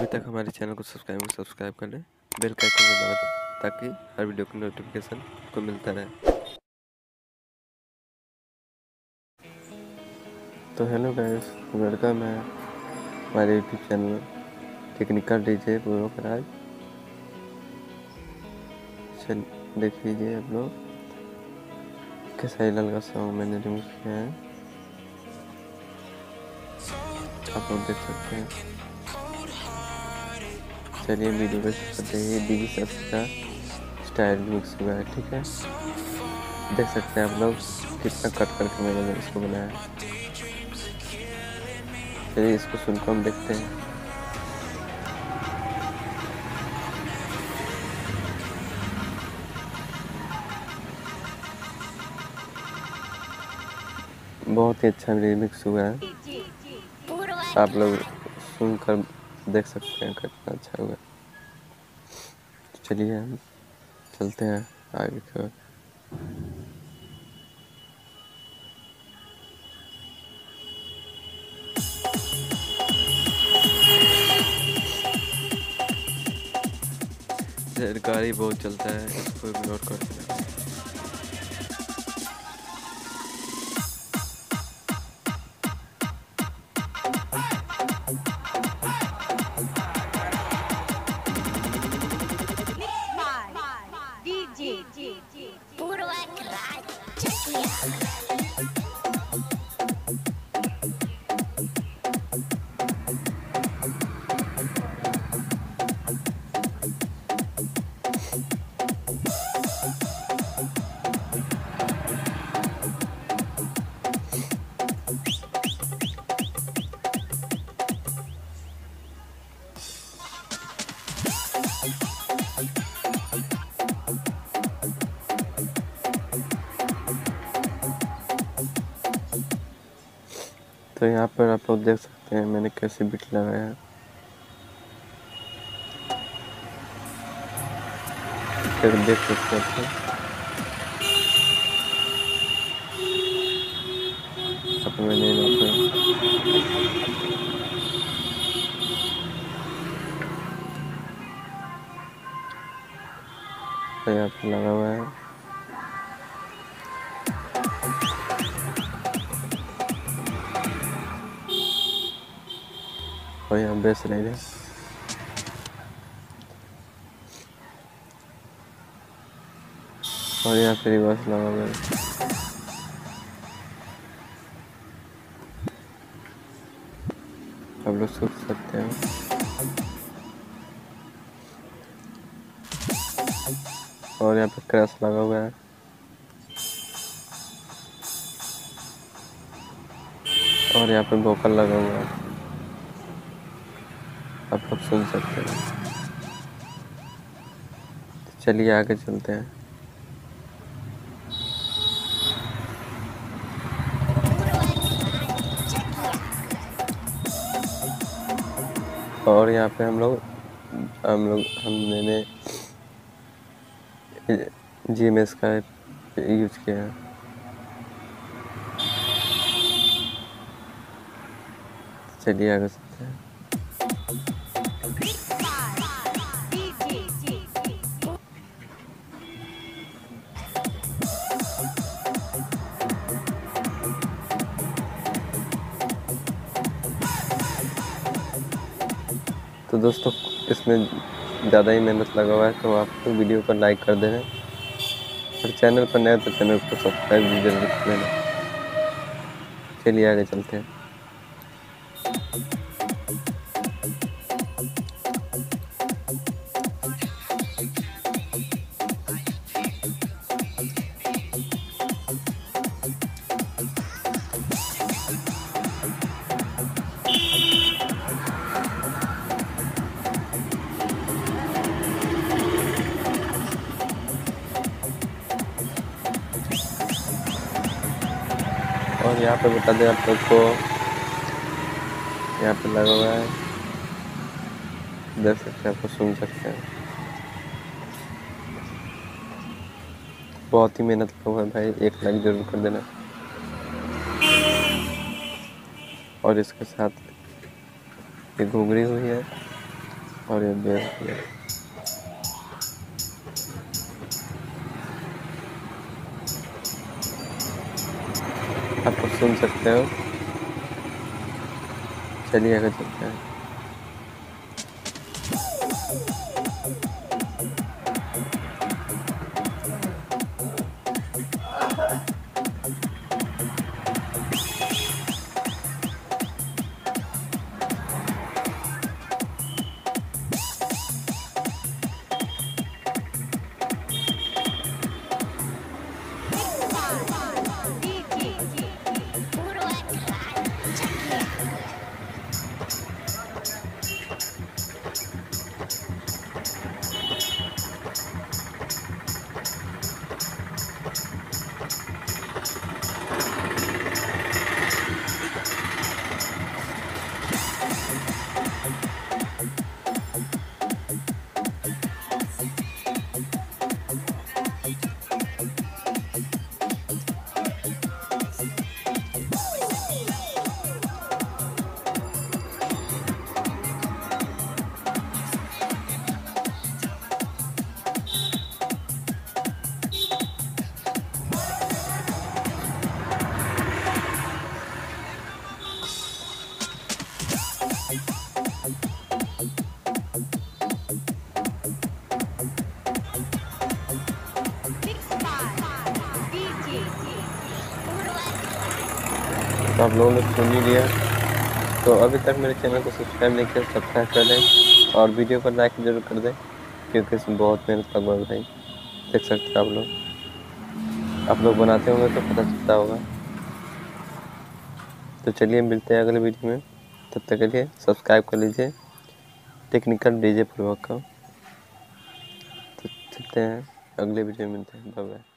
तक हमारे चैनल को सब्सक्राइब कर लें, बेल का आइकन को दबा दें ताकि हर वीडियो का नोटिफिकेशन आपको मिलता रहे। तो हेलो गाइस, वेलकम है हमारे यूट्यूब चैनल टेक्निकल डीजे पूर्वक राज। चल देख लीजिए आप लोग, खेसारी लाल का सॉन्ग मैंने रिमिक्स किया है, आप लोग देख सकते हैं। चलिए वीडियो को करते हैं। डीजे सस का स्टाइल मिक्स हुआ है, ठीक है। देख सकते हैं आप लोग कितना कट करके मैंने इसको बनाया। चलिए इसको सुनकर हम देखते हैं। बहुत ही अच्छा रिमिक्स हुआ है, आप लोग सुनकर देख सकते हैं कितना अच्छा हुआ। चलिए हम चलते हैं आगे की ओर। गाड़ी बहुत चलता है, इसको इग्नोर करते हैं। पूर्वक राज। तो यहाँ पर आप लोग देख सकते हैं मैंने कैसे बीट लगाया है। देख सकते हैं आप लोग। मैंने यहाँ पर लगा हुआ है। और यहाँ बेस रही है। और यहाँ पे रिवर्स लगा हुआ है। आप लोग सोच सकते हैं। और यहाँ पे क्रैश लगा हुआ है। और यहाँ पे वोकल लगा हुआ है, आप लोग सुन सकते हैं। चलिए आगे चलते हैं। और यहाँ पे हमने GMS का यूज किया है। चलिए आगे चलते हैं। तो दोस्तों इसमें ज़्यादा ही मेहनत लगा हुआ है, तो आप तो वीडियो को लाइक कर देना और चैनल पर नए तो चैनल को सब्सक्राइब भी जरूर कर लेना। चलिए आगे चलते हैं। और यहाँ पे बता दें आप लोग को, यहाँ पे लगा हुआ है, देख सकते हैं, आपको सुन सकते हैं। बहुत ही मेहनत लगा हुआ है भाई, एक लाइक जरूर कर देना। और इसके साथ ये घुघरी हुई है, और ये बेस है। आपको सुन सकते हो। चलिए आगे चलते हैं। तो आप लोगों ने सुन ही लिया। तो अभी तक मेरे चैनल को सब्सक्राइब नहीं किया, सब्सक्राइब कर दें और वीडियो पर लाइक जरूर कर दें, क्योंकि इसमें बहुत मेहनत लगवा है भाई। देख सकते हैं आप लोग बनाते होंगे तो पता चलता होगा। तो चलिए मिलते हैं अगले वीडियो में, तब तक के लिए सब्सक्राइब कर लीजिए टेक्निकल डीजे पूर्वक का। तो चलते हैं, अगले वीडियो में मिलते हैं। Bye bye.